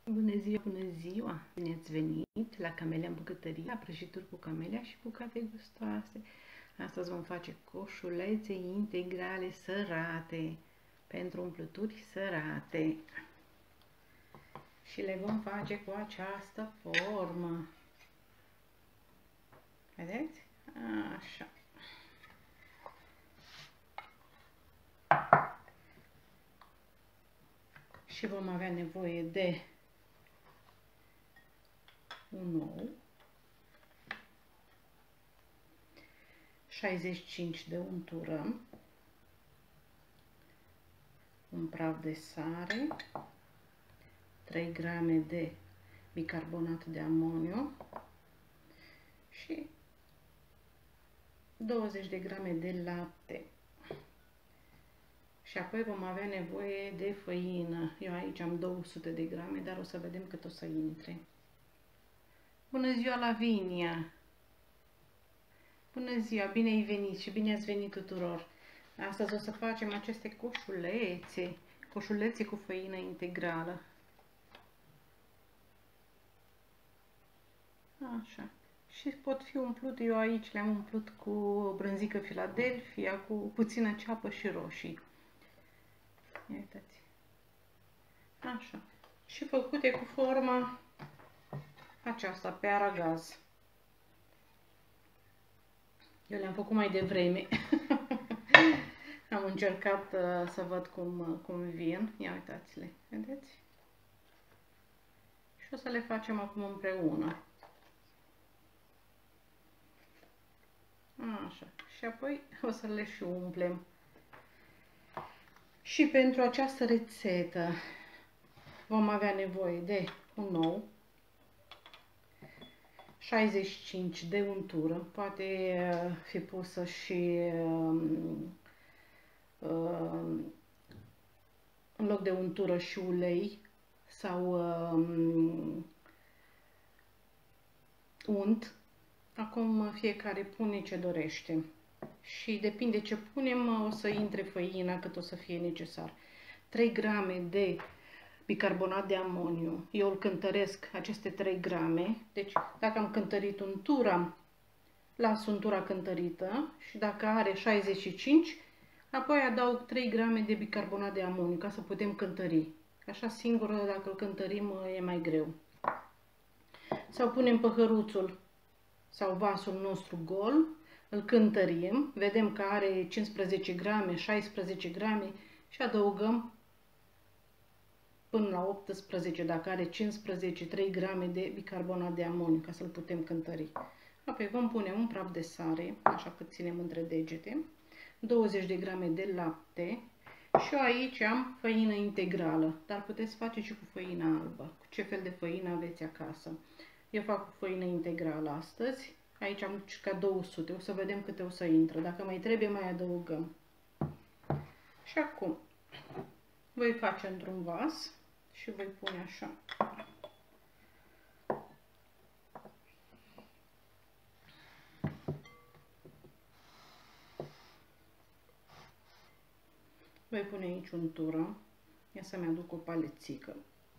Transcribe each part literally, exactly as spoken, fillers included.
Bună ziua, bună ziua! Bine ați venit la Camelia în bucătărie, la prăjituri cu camelia și bucate gustoase. Astăzi vom face coșulețe integrale sărate, pentru umplături sărate. Și le vom face cu această formă. Vedeți? Așa. Și vom avea nevoie de un ou, șaizeci și cinci de untură, un praf de sare, trei grame de bicarbonat de amoniu și douăzeci de grame de lapte. Și apoi vom avea nevoie de făină. Eu aici am două sute de grame, dar o să vedem cât o să intre. Bună ziua, Lavinia! Bună ziua, bine ai venit și bine ați venit tuturor! Astăzi o să facem aceste coșulețe, coșulețe cu făină integrală. Așa. Și pot fi umplute, eu aici le-am umplut cu brânzică Philadelphia, cu puțină ceapă și roșii. Ia uitați. Așa. Și făcute cu forma aceasta, pe aragaz. Eu le-am făcut mai devreme. Am încercat uh, să văd cum, cum vin. Ia uitați-le. Vedeți? Și o să le facem acum împreună. Așa. Și apoi o să le și umplem. Și pentru această rețetă vom avea nevoie de un ou, șaizeci și cinci de untură, poate fi pusă și în loc de untură și ulei sau unt. Acum fiecare pune ce dorește. Și depinde ce punem, o să intre făina cât o să fie necesar. trei grame de bicarbonat de amoniu. Eu îl cântăresc aceste trei grame. Deci dacă am cântărit untura, las untura cântărită și dacă are șaizeci și cinci, apoi adaug trei grame de bicarbonat de amoniu ca să putem cântări. Așa singur, dacă îl cântărim, e mai greu. Sau punem păhăruțul sau vasul nostru gol, îl cântărim, vedem că are cincisprezece grame, șaisprezece grame și adăugăm până la optsprezece, dacă are cincisprezece, trei grame de bicarbonat de amoniu, ca să-l putem cântări. Apoi vom pune un praf de sare, așa cât ținem între degete, douăzeci de grame de lapte și eu aici am făină integrală, dar puteți face și cu făină albă, cu ce fel de făină aveți acasă. Eu fac cu făină integrală astăzi. Aici am circa două sute. O să vedem câte o să intră. Dacă mai trebuie, mai adăugăm. Și acum voi face într-un vas și voi pune așa. Voi pune aici untură. Ia să-mi aduc o palețică.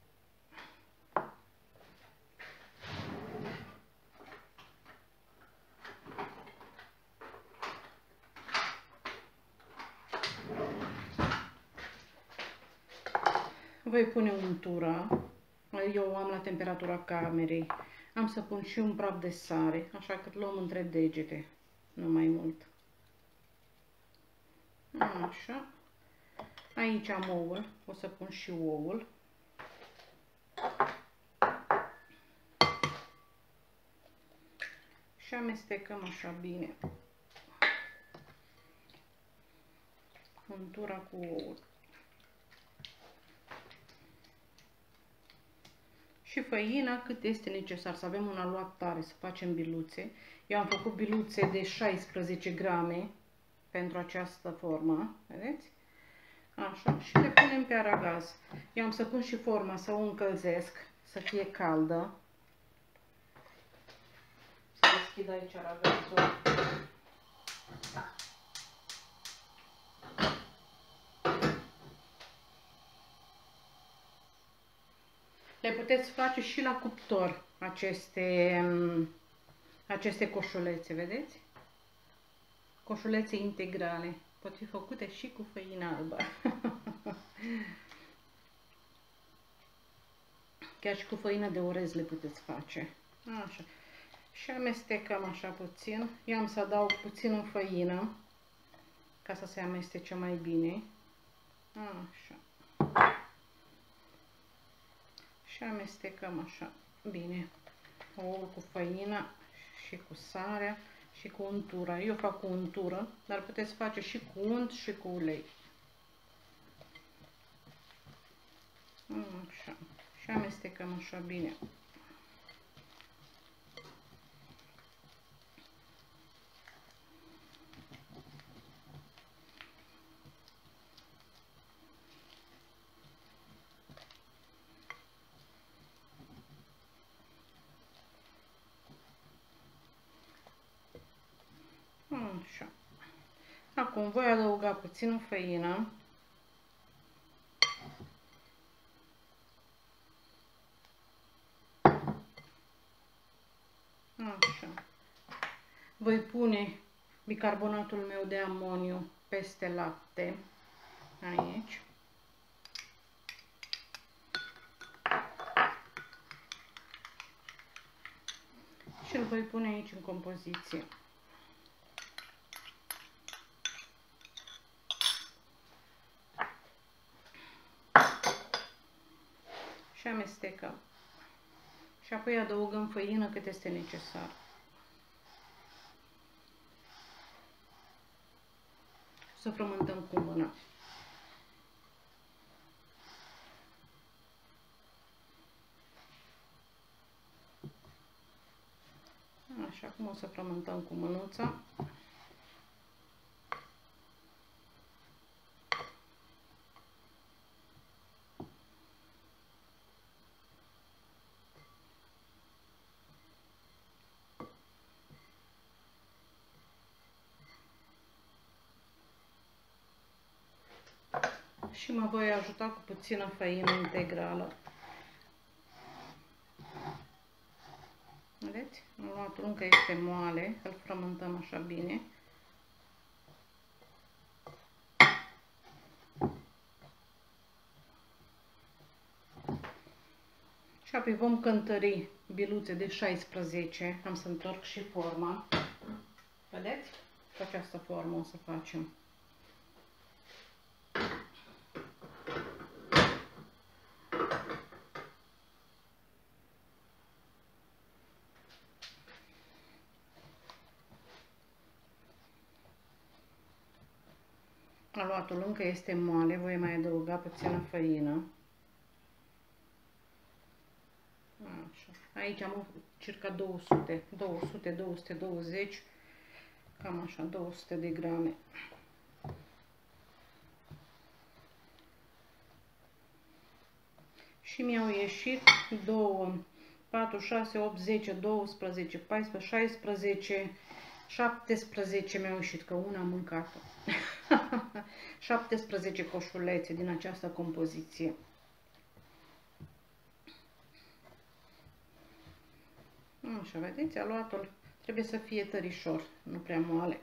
Voi pune untura, eu am la temperatura camerei, am să pun și un praf de sare, așa că luăm între degete, nu mai mult. Așa, aici am ouăl, o să pun și ouăl. Și amestecăm așa bine untura cu ouăl. Și făina cât este necesar, să avem un aluat tare, să facem biluțe. Eu am făcut biluțe de șaisprezece grame pentru această formă, vedeți? Așa, și le punem pe aragaz. Eu am să pun și forma să o încălzesc, să fie caldă. Să deschid aici aragazul. Le puteți face și la cuptor, aceste, aceste coșulețe, vedeți? Coșulețe integrale. Pot fi făcute și cu făină albă. Chiar și cu făină de orez le puteți face. Așa. Și amestecăm așa puțin. Eu am să adaug puțin în făină, ca să se amestece mai bine. Așa. Și amestecăm așa bine ouul cu făină și cu sarea și cu untura. Eu fac cu untură, dar puteți face și cu unt și cu ulei. Așa. Și amestecăm așa bine. Așa. Acum voi adăuga puțin făină. Așa. Voi pune bicarbonatul meu de amoniu peste lapte. Aici. Și îl voi pune aici în compoziție. Și amestecăm. Și apoi adăugăm făină cât este necesar. Să frământăm cu mâna. Așa, acum o să frământăm cu mânuța. Și mă voi ajuta cu puțină făină integrală. Vedeți? Am luat încă este moale, îl frământăm așa bine. Și apoi vom cântări biluțe de șaisprezece. Am să întorc și forma. Vedeți? Cu această formă o să facem. Aluatul încă este moale, voi mai adăuga puțină făină. Așa. Aici am circa două sute, două sute, două sute douăzeci, cam așa, două sute de grame. Și mi-au ieșit două, patru, șase, opt, zece, doisprezece, paisprezece, șaisprezece, șaptesprezece mi-au ieșit, că una am mâncat-o. șaptesprezece coșulețe din această compoziție. Așa, vedeți, aluatul trebuie să fie tărișor, nu prea moale.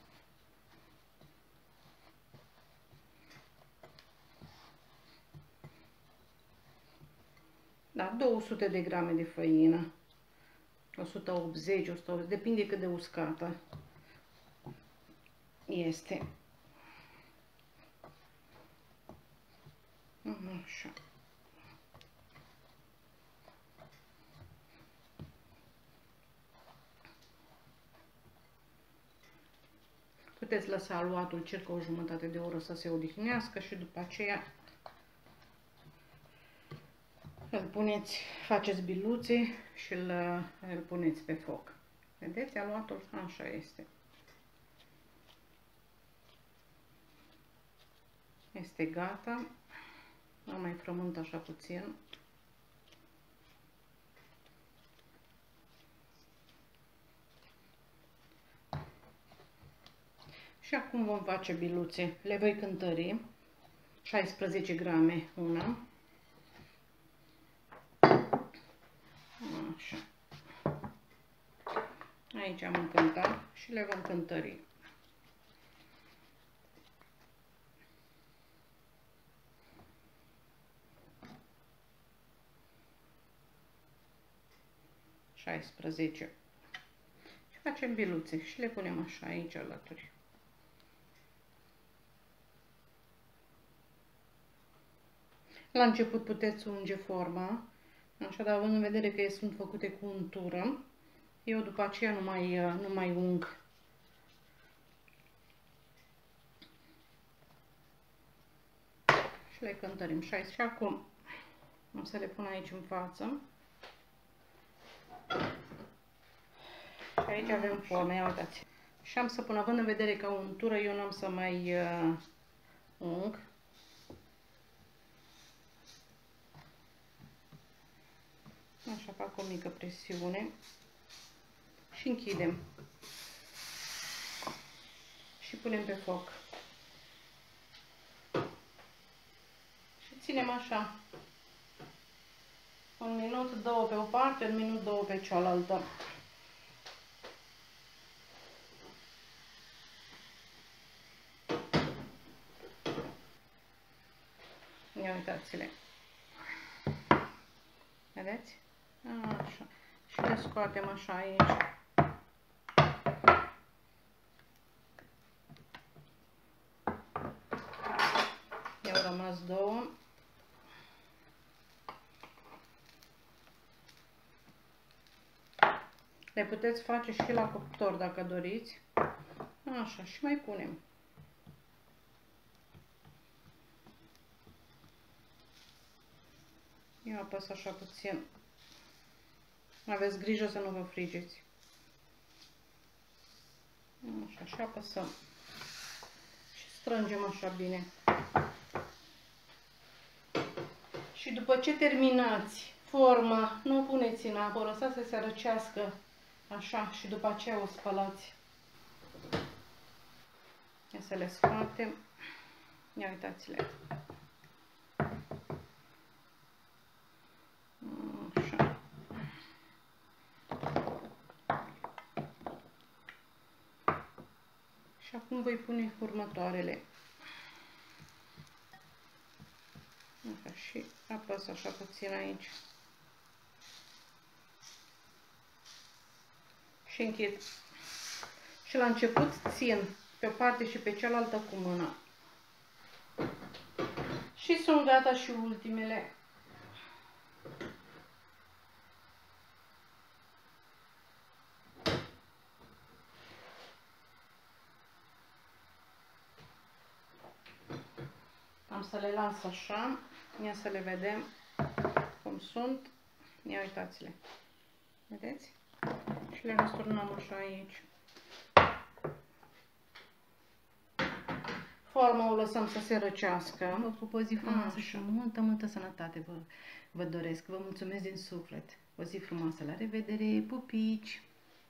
Da, două sute de grame de făină, o sută optzeci, o sută optzeci, depinde cât de uscată este. Așa. Puteți lăsa aluatul circa o jumătate de oră să se odihnească și după aceea îl puneți, faceți biluțe și îl, îl puneți pe foc. Vedeți, aluatul așa este. Este gata. Am mai frământ așa puțin. Și acum vom face biluțe. Le voi cântări. șaisprezece grame una. aici am încântat și le vom cântări. șaisprezece. Și facem biluțe și le punem așa aici alături. La început puteți unge forma, așa, dar având în vedere că sunt făcute cu untură, eu după aceea nu mai, nu mai ung. Și le cântărim șaisprezece. Și acum o să le pun aici în față. Și aici avem forme, ia uitați. Și am să pun, având în vedere că au untură, eu n-am să mai uh, ung. Așa, fac o mică presiune și închidem și punem pe foc și ținem așa un minut, două pe o parte, un minut, două pe cealaltă. Ia uitați-le, vedeți? Așa. Și le scoatem așa aici. I-au rămas două. Le puteți face și la cuptor dacă doriți. Așa, și mai punem. Eu apăs așa puțin. Aveți grijă să nu vă frigeți. Așa, și apăsăm. Și strângem așa bine. Și după ce terminați forma, nu o puneți în apă, o lăsați să se răcească așa și după aceea o spălați. Ia să le scoatem. Ia uitați-le. Așa. Și acum voi pune următoarele. Așa, și apăs așa puțin aici. Și închid. Și la început țin pe o parte și pe cealaltă cu mâna. Și sunt gata și ultimele. Am să le las așa. Ia să le vedem cum sunt. Ia uitați-le. Vedeți? Și le răsturnăm așa aici. Forma o lăsăm să se răcească. Vă pup, o zi frumoasă și multă, multă sănătate vă, vă doresc. Vă mulțumesc din suflet. O zi frumoasă. La revedere, pupici!